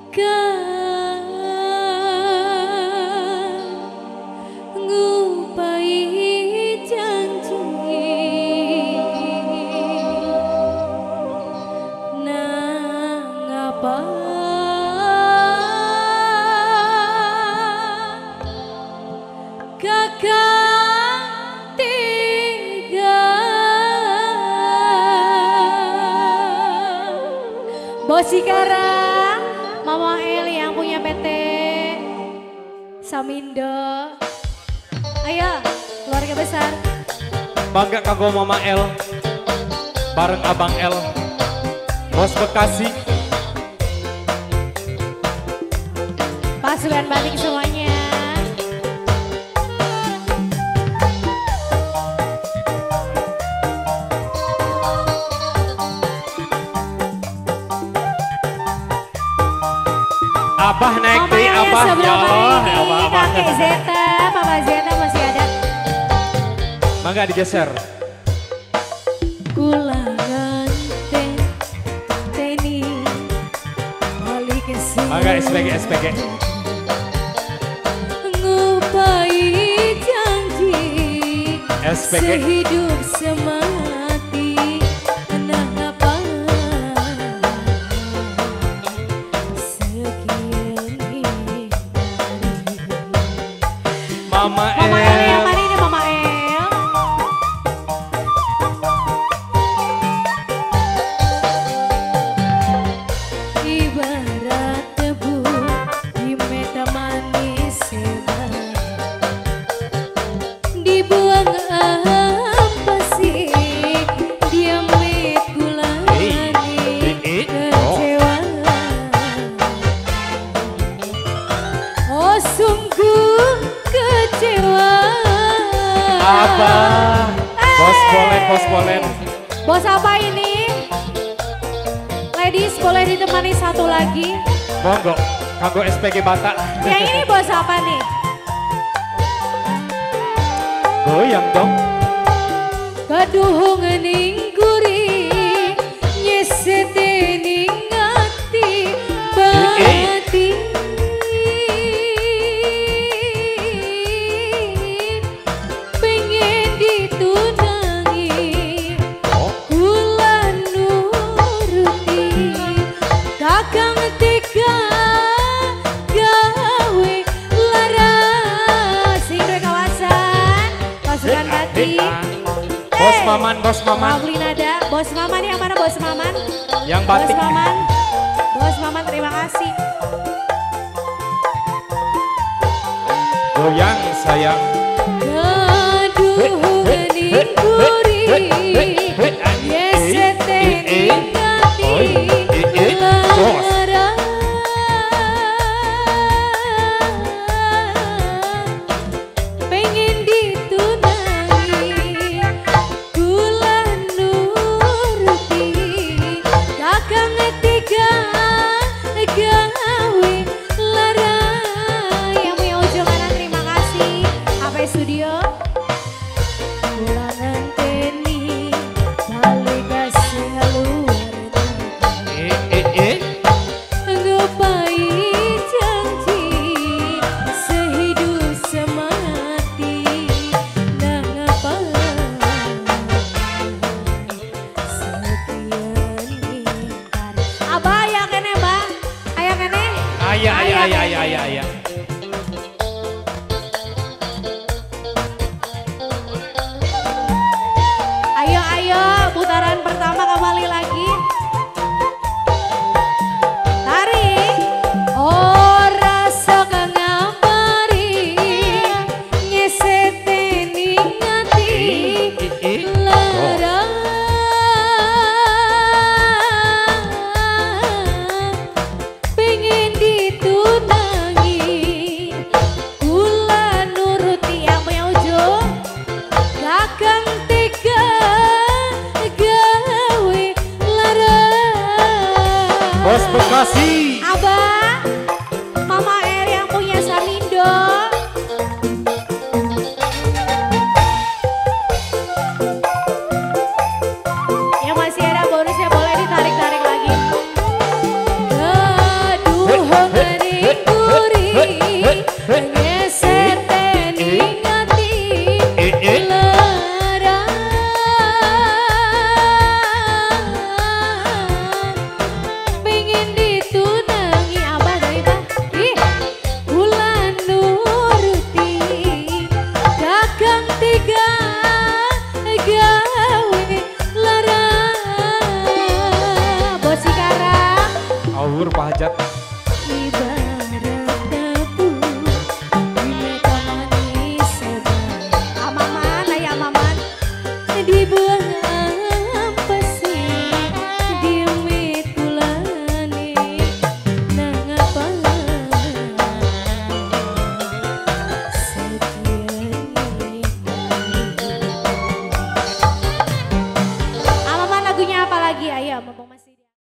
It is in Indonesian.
Bos sekarang Mama El yang punya PT Samindo. Ayo keluarga besar. Bangga kanggo Mama El bareng Abang El, Bos Bekasi. Pasukan batik semuanya. Abah naik deh, Abah ya Allah, Abah. Kakek Zeta, Papa Zeta masih ada. Mangga digeser. Kulangan teni balik ke sini. Mangga SPG. Ngupai janji SPG. sehidup semati. Kenapa sekian ini? Mama Mama El El. yang mana ini Mama El? Ibarat tebu di mata manis sebar, dibuang apa sih dia mekulani kecewa. Oh sungguh kecewa. Abah, Bos Polen. Bos apa ini? Ladies boleh ditemani satu lagi. Monggo, kanggo SPG Batak. Yang ini bos apa nih? Goyang dong. Kaduhung ning guri nyesete ning ati bati. Pengen ditunangi kula nuruti kakang tega gawe lara sing duwe kawasan pasukan batik. Bos Maman. Mabli nada, Bos Maman yang mana Bos Maman? Yang batik. Bos Maman terima kasih. Goyang sayang. Gaduh ning guri, yesete ning ati lara. Pengen ditunangi kula nuruti kakang tiga gawe lara. Yang punya ujung kanan terima kasih HP Studio. Kula nganteni balik ke luar ngupai janji sehidup semati. Nang apa sekian ingkar. Abah aya kene Mbak, aya kene. Aya. Ayo putaran pertama kembali lagi. Tarik. Ora sok ngabari nyesete ning ati lara. Pengen ditunangi kula nuruti yang punya ujung kakang tega gawe lara. Bos Bekasi. Abah, Mama El yang punya Samindo. Yang masih ada bonusnya boleh ditarik-tarik lagi. Aduh menghibur Pak Hajat.